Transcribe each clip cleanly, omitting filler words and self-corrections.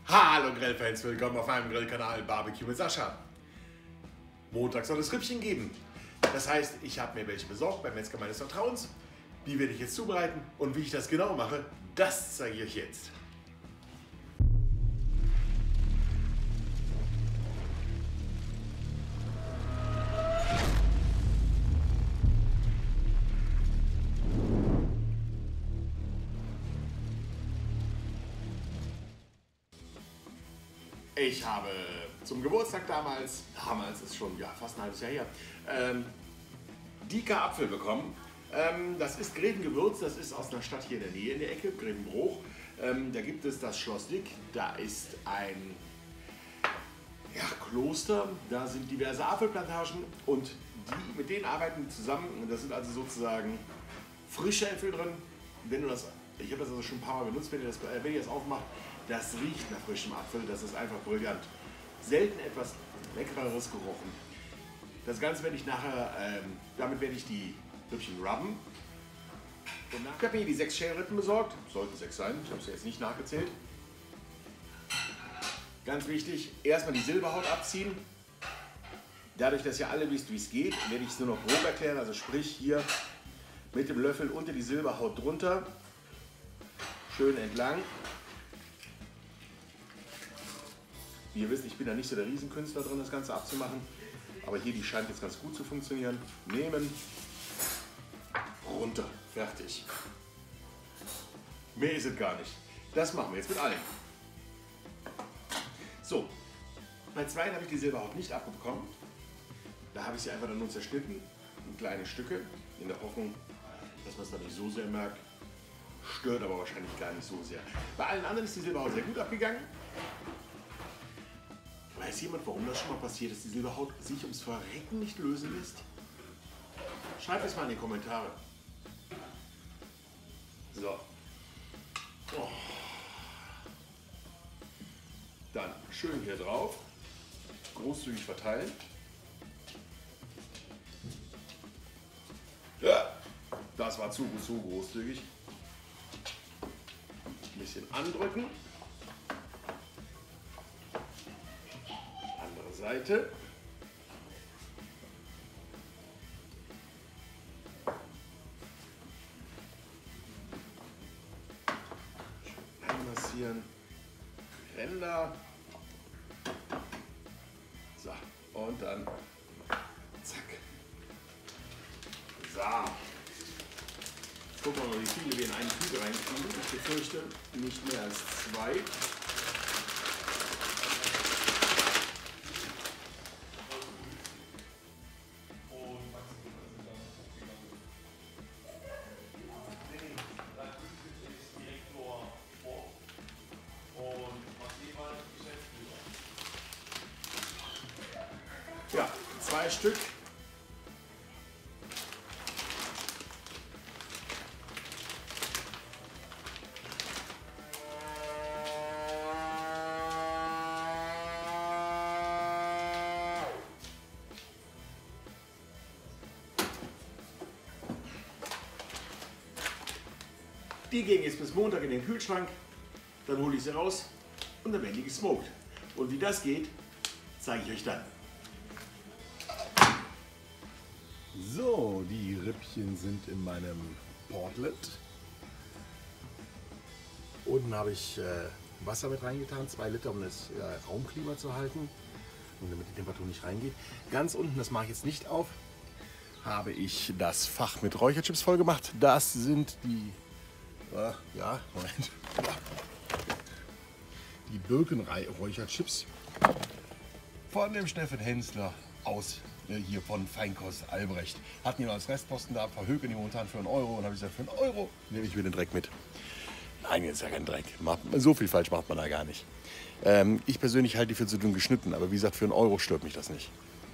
Hallo Grillfans, willkommen auf meinem Grillkanal Barbecue mit Sascha. Montags soll es Rippchen geben. Das heißt, ich habe mir welche besorgt beim Metzger meines Vertrauens. Die werde ich jetzt zubereiten und wie ich das genau mache, das zeige ich euch jetzt. Ich habe zum Geburtstag damals ist schon fast ein halbes Jahr her, Dieker Apfel bekommen. Das ist Gräbengewürz, das ist aus einer Stadt hier in der Nähe in der Ecke, Grevenbruch. Da gibt es das Schloss Dick, da ist ein Kloster, da sind diverse Apfelplantagen und mit denen arbeiten wir zusammen. Das sind also sozusagen frische Äpfel drin. Ich habe das also schon ein paar Mal benutzt, wenn ihr das aufmacht. Das riecht nach frischem Apfel, das ist einfach brillant. Selten etwas Leckereres gerochen. Das Ganze werde ich nachher, damit werde ich die Rippchen rubben. Ich habe mir die 6 Schälrippen besorgt, sollten 6 sein, ich habe es jetzt nicht nachgezählt. Ganz wichtig, erstmal die Silberhaut abziehen. Dadurch, dass ihr alle wisst, wie es geht, werde ich es nur noch grob erklären, also sprich hier mit dem Löffel unter die Silberhaut drunter, schön entlang. Wie ihr wisst, ich bin da nicht so der Riesenkünstler drin, das Ganze abzumachen. Aber hier, die scheint jetzt ganz gut zu funktionieren. Nehmen, runter, fertig. Mehr ist es gar nicht. Das machen wir jetzt mit allem. So, bei 2 habe ich die Silberhaut nicht abbekommen. Da habe ich sie einfach nur zerschnitten, in kleine Stücke, in der Hoffnung, dass man es da nicht so sehr merkt. Stört aber wahrscheinlich gar nicht so sehr. Bei allen anderen ist die Silberhaut sehr gut abgegangen. Weiß jemand, warum das schon mal passiert ist, die Silberhaut sich ums Verrecken nicht lösen lässt? Schreibt es mal in die Kommentare. So. Oh. Dann schön hier drauf. Großzügig verteilen. Ja, das war zu großzügig. Ein bisschen andrücken. Seite. Einmassieren. Ränder. So, und dann zack. So. Gucken wir mal, wie viele wir in eine Tüte reinkriegen. Ich befürchte nicht mehr als 2. Ja, 2 Stück. Die gehen jetzt bis Montag in den Kühlschrank, dann hole ich sie raus und dann werden die gesmoked. Und wie das geht, zeige ich euch dann. So, die Rippchen sind in meinem Portlet. Unten habe ich Wasser mit reingetan, 2 Liter, um das Raumklima zu halten und damit die Temperatur nicht reingeht. Ganz unten, das mache ich jetzt nicht auf, habe ich das Fach mit Räucherchips voll gemacht. Das sind die, die Birkenräucherchips von dem Steffen Hensler aus hier von Feinkost Albrecht. Hatten ihn als Restposten da, verhökern die momentan für 1 Euro und habe ich gesagt, für 1 Euro nehme ich mir den Dreck mit. Nein, jetzt ist ja kein Dreck. So viel falsch macht man da gar nicht. Ich persönlich halte die für zu dünn geschnitten, aber wie gesagt, für 1 Euro stört mich das nicht.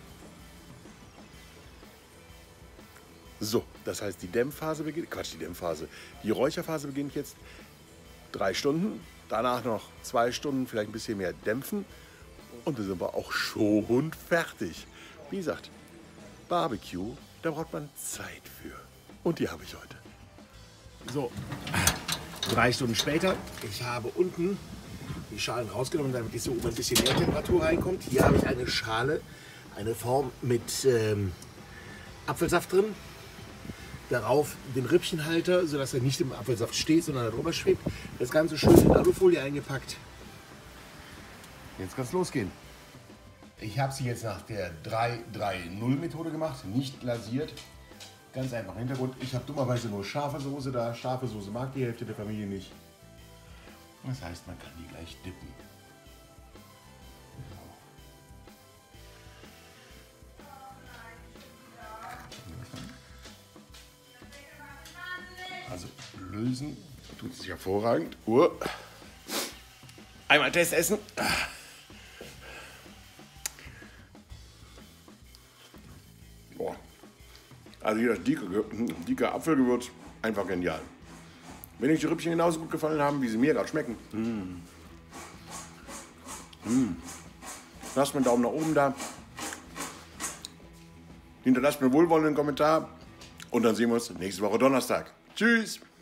So, das heißt, die Dämpfphase beginnt, die Räucherphase beginnt jetzt 3 Stunden, danach noch 2 Stunden, vielleicht ein bisschen mehr dämpfen und dann sind wir auch schon fertig. Wie gesagt, Barbecue, da braucht man Zeit für und die habe ich heute. So, 3 Stunden später, ich habe unten die Schalen rausgenommen, damit diese oben ein bisschen mehr Temperatur reinkommt. Hier habe ich eine Schale, eine Form mit Apfelsaft drin. Darauf den Rippchenhalter, sodass er nicht im Apfelsaft steht, sondern darüber schwebt. Das Ganze schön in Alufolie eingepackt. Jetzt kann es losgehen. Ich habe sie jetzt nach der 3-3-0-Methode gemacht, nicht glasiert. Ganz einfach Hintergrund. Ich habe dummerweise nur scharfe Soße da. Scharfe Soße mag die Hälfte der Familie nicht. Das heißt, man kann die gleich dippen. Also lösen tut sich hervorragend. Einmal Test essen. Boah. Also hier das dicke Apfelgewürz, einfach genial. Wenn euch die Rippchen genauso gut gefallen haben, wie sie mir gerade schmecken, lasst mir einen Daumen nach oben da. Hinterlasst mir wohlwollenden Kommentar und dann sehen wir uns nächste Woche Donnerstag. Tschüss!